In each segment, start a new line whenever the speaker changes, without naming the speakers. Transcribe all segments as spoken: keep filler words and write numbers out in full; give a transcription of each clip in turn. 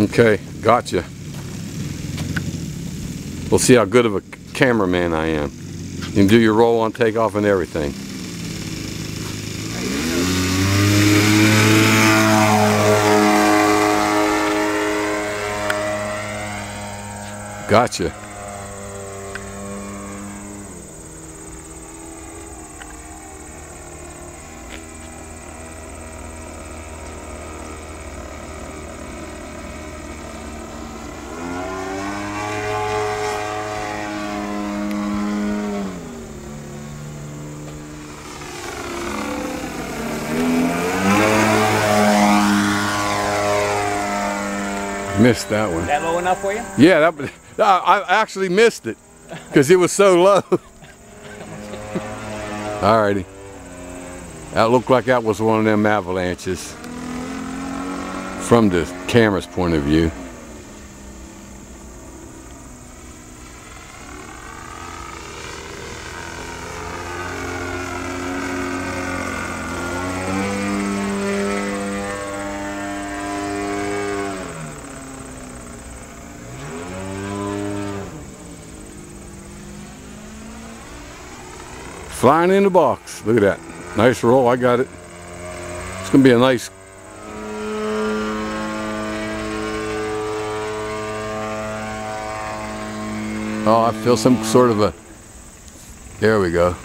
Okay, gotcha. We'll see how good of a cameraman I am. You can do your roll on takeoff and everything. Gotcha. Missed that one.
That low enough for you?
Yeah, that, I actually missed it because it was so low. Alrighty. That looked like that was one of them avalanches from the camera's point of view. Flying in the box. Look at that. Nice roll. I got it. It's going to be a nice... Oh, I feel some sort of a... There we go.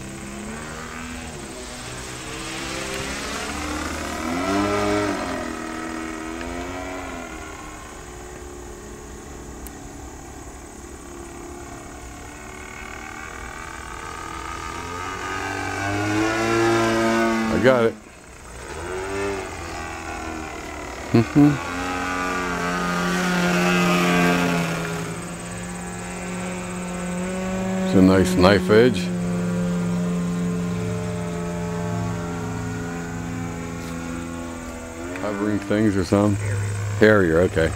I got it. Mm-hmm. It's a nice knife edge. Covering things or something. Harrier, okay.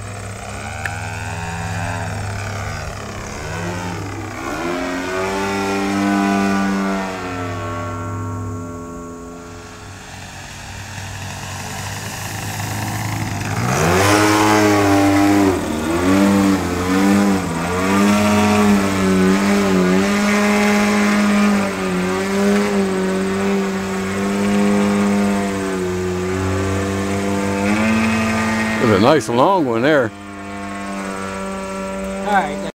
There's a nice long one there.
All right.